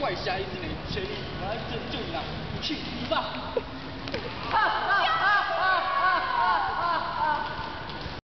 怪侠一只呢，全力，我来拯救你啦！你去，你吧。